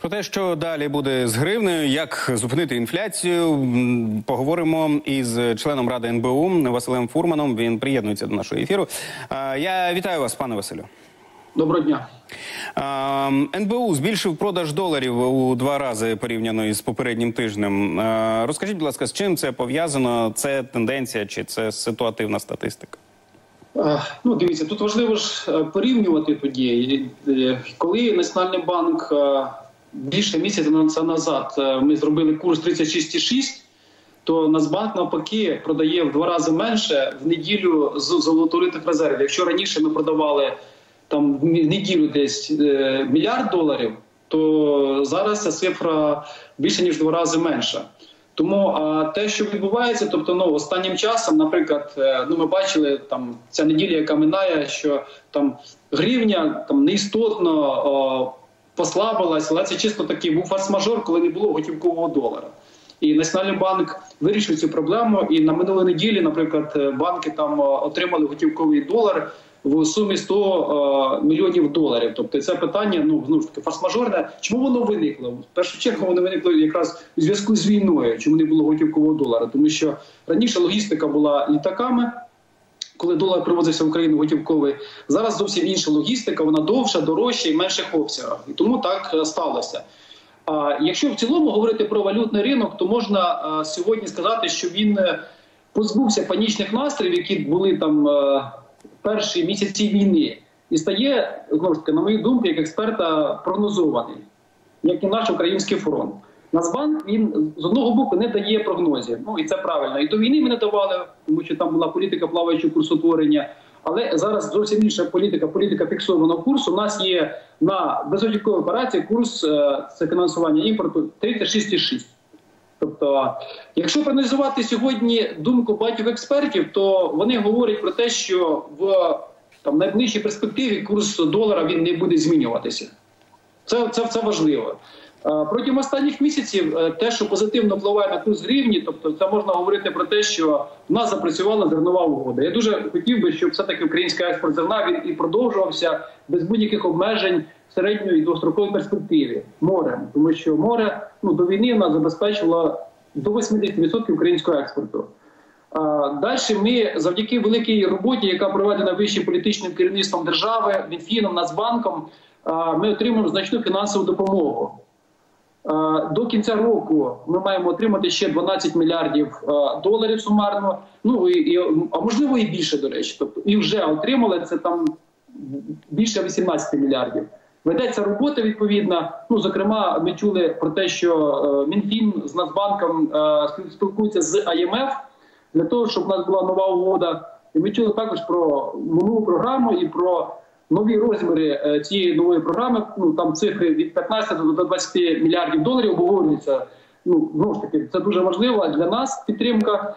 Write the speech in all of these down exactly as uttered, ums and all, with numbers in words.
Про те, що далі буде з гривнею, як зупинити інфляцію, поговоримо із членом Ради ен бе у Василем Фурманом. Він приєднується до нашого ефіру. Я вітаю вас, пане Василю. Доброго дня. ен бе у збільшив продаж доларів у два рази порівняно із попереднім тижнем. Розкажіть, будь ласка, з чим це пов'язано? Це тенденція чи це ситуативна статистика? Ну, дивіться, тут важливо ж порівнювати події. Коли Національний банк більше місяця назад ми зробили курс тридцять шість цілих шість, то Нацбанк навпаки продає в два рази менше в неділю з золотовалютних резервів. Якщо раніше ми продавали там в неділю десь мільярд доларів, то зараз ця цифра більше ніж в два рази менша. Тому а, те, що відбувається, тобто ну, останнім часом, наприклад, ну, ми бачили там ця неділя, яка минає, що там гривня там неістотно о, послабилась, але це чисто такий був форс-мажор, коли не було готівкового долара. І Національний банк вирішив цю проблему, і на минулій неділі, наприклад, банки там отримали готівковий долар в сумі сто мільйонів доларів. Тобто це питання, ну, знову ж таки, форс-мажорне. Чому воно виникло? В першу чергу воно виникло якраз у зв'язку з війною, чому не було готівкового долара. Тому що раніше логістика була літаками, коли долар привозився в Україну готівковий. Зараз зовсім інша логістика, вона довша, дорожча і менших обсягах. І тому так сталося. А якщо в цілому говорити про валютний ринок, то можна а, сьогодні сказати, що він позбувся панічних настроїв, які були там а, перші місяці війни, і стає, знову ж таки, на мою думку, як експерта, прогнозований, як і наш український фронт. Нацбанк, він з одного боку не дає прогнозів, ну і це правильно. І до війни ми не давали, тому що там була політика плаваючого курсотворення, але зараз зовсім інша політика, політика фіксованого курсу. У нас є на безготівковій операції курс це фінансування імпорту тридцять шість цілих шість. Тобто, якщо проаналізувати сьогодні думку багатьох експертів, то вони говорять про те, що в там, найближчій перспективі курс долара він не буде змінюватися. Це, це, це важливо. Протягом останніх місяців те, що позитивно впливає на курс гривні, тобто це можна говорити про те, що в нас запрацювала зернова угода. Я дуже хотів би, щоб все-таки український експорт зерна він і продовжувався без будь-яких обмежень в середньої і довгостроковій перспективі морем. Тому що море ну, до війни нас забезпечило до восьмидесяти відсотків українського експорту. Далі ми завдяки великій роботі, яка проведена вищим політичним керівництвом держави, Мінфіном, Нацбанком, ми отримуємо значну фінансову допомогу. До кінця року ми маємо отримати ще дванадцять мільярдів доларів сумарно, ну і, а можливо і більше, до речі. Тобто, і вже отримали це там більше вісімнадцяти мільярдів. Ведеться робота відповідна. Ну, зокрема, ми чули про те, що Мінфін з Нацбанком спілкується з ай ем еф для того, щоб у нас була нова угода. І ми чули також про нову програму і про нові розміри цієї нової програми, ну там цифри від п'ятнадцяти до двадцяти мільярдів доларів обговорюються. Ну, знову ж таки, це дуже важливо для нас підтримка.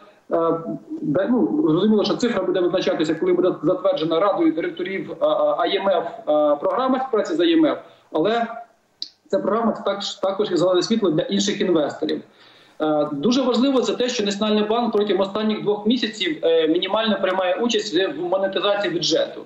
Ну, зрозуміло, що цифра буде визначатися, коли буде затверджена Радою директорів ай ем еф програма співпраці з ай ем еф, але ця програма це також, також і зелене світло для інших інвесторів. Дуже важливо це те, що Національний банк протягом останніх двох місяців мінімально приймає участь в монетизації бюджету.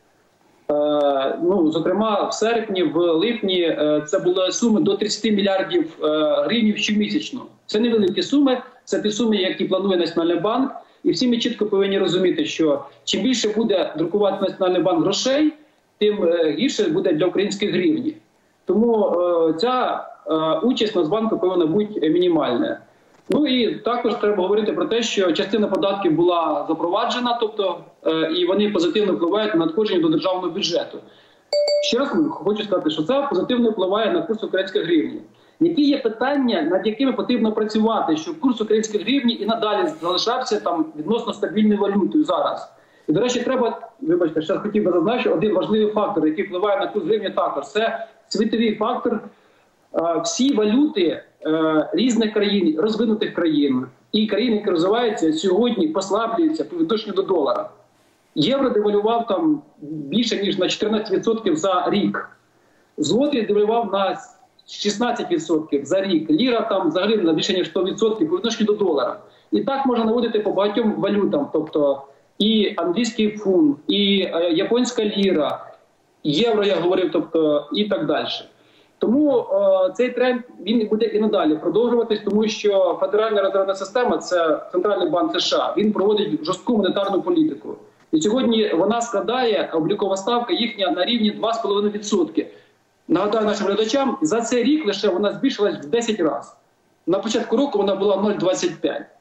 Ну, зокрема, в серпні, в липні це були суми до тридцяти мільярдів гривень щомісячно. Це невеликі суми, це ті суми, які планує Національний банк. І всі ми чітко повинні розуміти, що чим більше буде друкувати Національний банк грошей, тим гірше буде для українських гривні. Тому ця участь Нацбанку повинна бути мінімальна. Ну і також треба говорити про те, що частина податків була запроваджена, тобто і вони позитивно впливають на надходження до державного бюджету. Ще раз хочу сказати, що це позитивно впливає на курс української гривні. Які є питання, над якими потрібно працювати, щоб курс української гривні і надалі залишався там відносно стабільною валютою зараз. І, до речі, треба, вибачте, ще хотів би зазначити, один важливий фактор, який впливає на курс гривні також, це світовий фактор. Всі валюти різних країн, розвинутих країн і країн, які розвиваються, сьогодні послаблюються по відношенню до долара. Євро девальвував там більше, ніж на чотирнадцять відсотків за рік. Злотий девальвував на шістнадцять відсотків за рік. Ліра там взагалі на більше, ніж сто відсотків по відношенню до долара. І так можна наводити по багатьом валютам. Тобто і англійський фунт, і японська ліра, євро, я говорив, тобто і так далі. Тому е, цей тренд він буде і надалі продовжуватись, тому що Федеральна резервна система, це Центральний банк США, він проводить жорстку монетарну політику. І сьогодні вона складає, облікова ставка їхня, на рівні два з половиною відсотки. Нагадаю нашим глядачам, за цей рік лише вона збільшилась в десять разів. На початку року вона була нуль цілих двадцять п'ять сотих.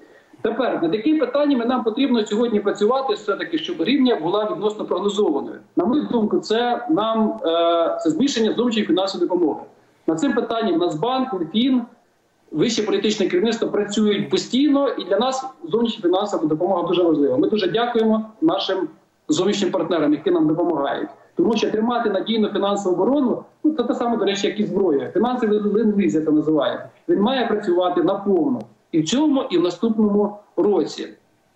Тепер, над якими питаннями нам потрібно сьогодні працювати, все-таки, щоб рівня була відносно прогнозованою. На мою думку, це нам е, це збільшення зовнішньої фінансової допомоги. Над цим питанням Нацбанк, Мінфін, вище політичне керівництво працюють постійно, і для нас зовнішня фінансова допомога дуже важлива. Ми дуже дякуємо нашим зовнішнім партнерам, які нам допомагають. Тому що тримати надійну фінансову оборону, ну, це те саме, до речі, як і зброя. Фінансовий ленд-ліз, це називає. Він має працювати наповну. І в цьому, і в наступному році.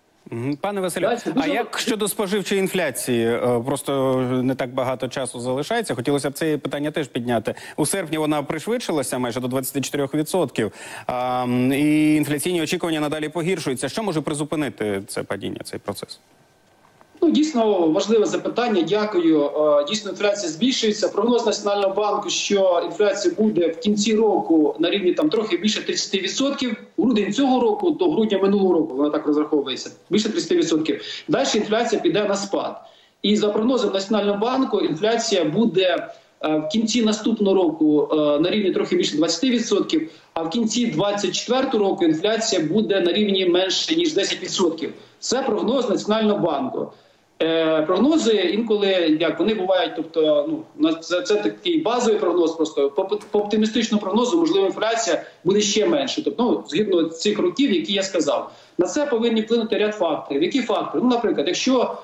Пане Василю, а як щодо споживчої інфляції? Просто не так багато часу залишається. Хотілося б це питання теж підняти. У серпні вона пришвидшилася майже до двадцяти чотирьох відсотків. А, і інфляційні очікування надалі погіршуються. Що може призупинити це падіння, цей процес? Ну, дійсно важливе запитання. Дякую. Дійсно, інфляція збільшується. Прогноз Національного банку, що інфляція буде в кінці року на рівні там трохи більше тридцяти відсотків. Грудень цього року до грудня минулого року, вона так розраховується, більше тридцяти відсотків. Далі інфляція піде на спад. І за прогнозом Національного банку інфляція буде в кінці наступного року на рівні трохи більше двадцяти відсотків, а в кінці двадцять четвертого року інфляція буде на рівні менше, ніж десять відсотків. Це прогноз Національного банку. Е, прогнози інколи, як вони бувають, тобто, ну, це, це такий базовий прогноз, просто по, по оптимістичному прогнозу, можливо, інфляція буде ще менше, тобто, ну, згідно цих років, які я сказав. На це повинні вплинути ряд факторів. Які фактори? Ну, наприклад, якщо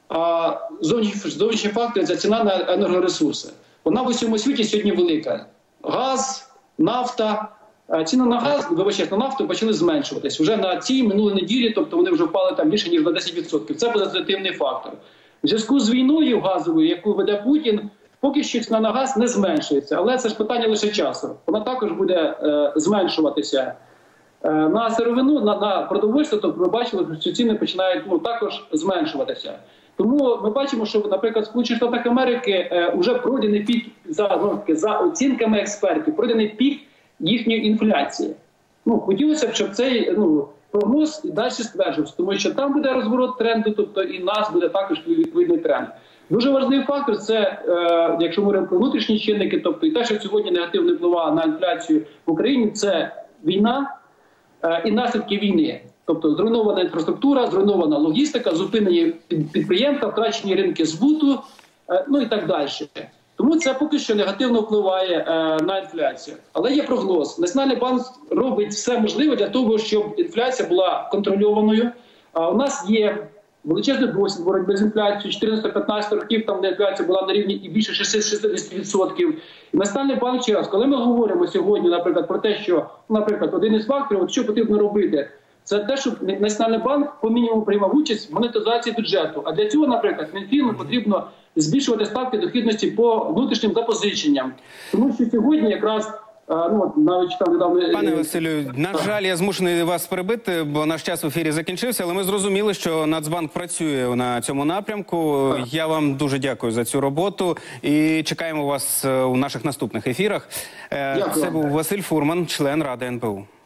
а, зовнішні, зовнішні фактори – це ціна на енергоресурси. Вона в усьому світі сьогодні велика. Газ, нафта. Ціни на газ, вибачте, на нафту почали зменшуватись. Вже на цій минулій неділі, тобто вони вже впали там більше, ніж на десять відсотків. Це позитивний фактор. В зв'язку з війною газовою, яку веде Путін, поки що ціна на газ не зменшується. Але це ж питання лише часу. Вона також буде е, зменшуватися. Е, на сировину, на, на продовольство, тобто ми бачили, що ціни починають ну, також зменшуватися. Тому ми бачимо, що, наприклад, в Сполучених Штатах Америки е, вже пройдений пік, за, ну, за оцінками експертів, пройдений пік їхньої інфляції. Ну, хотілося б, щоб цей ну, прогноз і далі стверджувався, тому що там буде розворот тренду, тобто і в нас буде також відповідний тренд. Дуже важливий фактор – це, е, якщо ми говоримо про внутрішні чинники, тобто і те, що сьогодні негативно впливає на інфляцію в Україні, це війна е, і наслідки війни. Тобто зруйнована інфраструктура, зруйнована логістика, зупинені підприємства, втрачені ринки збуту, е, ну і так далі. Тому це поки що негативно впливає е, на інфляцію. Але є прогноз. Національний банк робить все можливе для того, щоб інфляція була контрольованою. А у нас є величезний досвід боротьби з інфляцією. чотирнадцято-п'ятнадцято років, там де інфляція була на рівні і більше шістдесят відсотків. І Національний банк ще раз, коли ми говоримо сьогодні, наприклад, про те, що, наприклад, один із факторів, от що потрібно робити, це те, щоб Національний банк по мінімуму приймав участь в монетизації бюджету. А для цього, наприклад, Мінфіну потрібно збільшувати ставки дохідності по внутрішнім запозиченням. Тому що сьогодні якраз, ну, навіть там недавно... Пане Василю, на жаль, я змушений вас перебити, бо наш час в ефірі закінчився, але ми зрозуміли, що Нацбанк працює на цьому напрямку. Так. Я вам дуже дякую за цю роботу і чекаємо вас у наших наступних ефірах. Дякую. Це був Василь Фурман, член Ради ен пе у.